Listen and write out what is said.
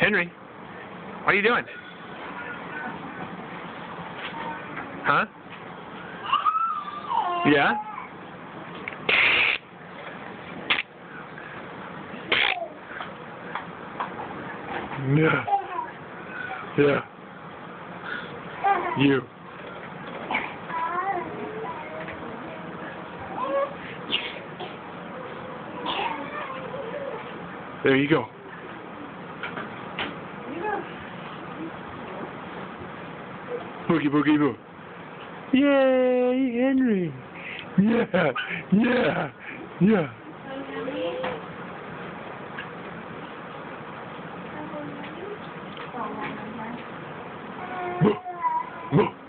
Henry, what are you doing? Huh? Yeah? Yeah. Yeah. You. There you go. Boogie, boogie, boo. Yay, Henry. Yeah, yeah, yeah. Boo, boo.